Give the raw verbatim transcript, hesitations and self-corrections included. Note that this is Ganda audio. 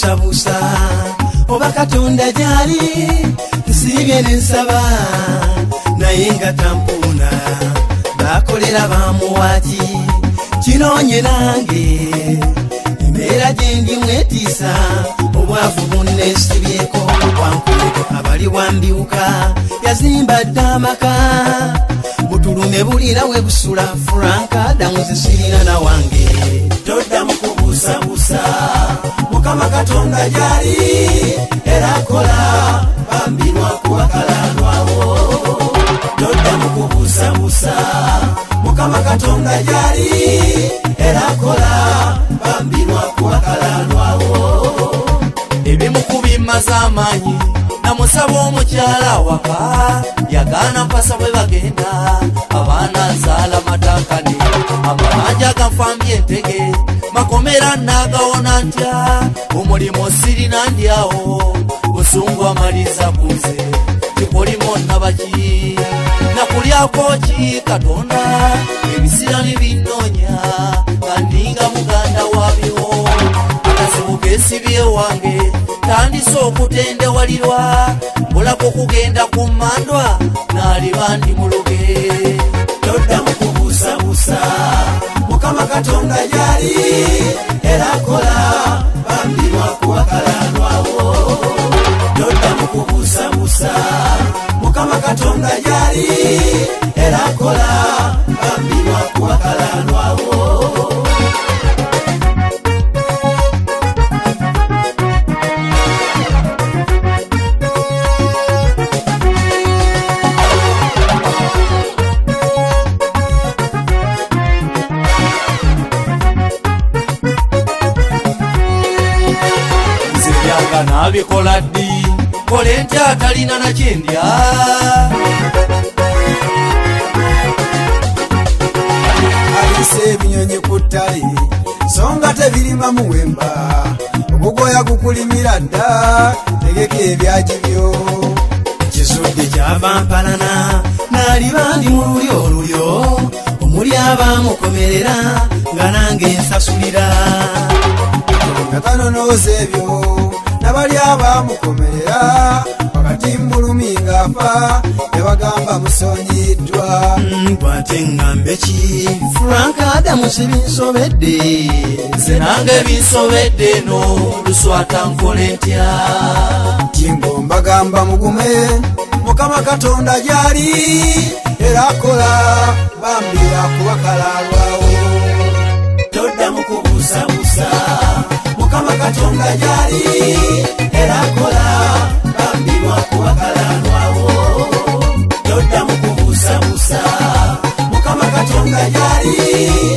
mukubuusabuusa oba Katonda gyali nsibye nensaba naye nga tampuuna bakolera bamuwaati kinoonye nange embeera gyendi mwetiisa obwavu bunneesibyeko wankulu abali wambiwuka yazimba dda amaka butulume bulira we busula Franka damu zisirina na wange toddamu kubuusabuusa Mukama Katonda gyali era akola bambirwa kuwakalanwawo toddamu kubuusabuusa Mukama Katonda gyali era akola bambirwa kuwakalanwawo ebimu kubimaza amaanyi namusaba omukyala waka yagaana mpasa bwe bagenda abaana zaala matankane amabanja ganfambye entege makomera nagawona ntya omulimo sirina ndyawo busungu amaliza kuze kikolimo nabaki nakulyako ki Katonda ebisira nebinoonya kandinga muganda wabyo akasibuka esibye wange tandise okutendewalirwa mbulako kugenda ku mmandwa naaliba ndi muluge toddamu kubuusabuusa Mukama Katonda gyali era akola bambirwa kuwakalanwawo toddamu kubuusabuusa Mukama Katonda gyali era akola bambirwa kuwakalanwawo nabikola ddi kole ntya atalina nakyendya alise ebinyonyi ku ttale songa tebirima muwemba obugoya gukulimira dda tegeka ebyagi byo ekizudde kyava mpalana naaliba ndi mu lulyo olulyo omuli abamukomerera nga nange nsasulira nga tanonooza ebyo nabali abamukomerera wakati mbulumi ng'afa yabagamba musonyiddwa nkwate ngambe ki Franka damu sibinsobedde nze nange binsobedde no luswata nkole ntya tingo mbagamba mugume Mukama Katonda gyali era akola bambira kuwakalalwawo toddamu kubuusabuusa Mukama Katonda gyali era akola bambirwa kuwakalanwawo toddamu kubuusabuusa Mukama Katonda gyali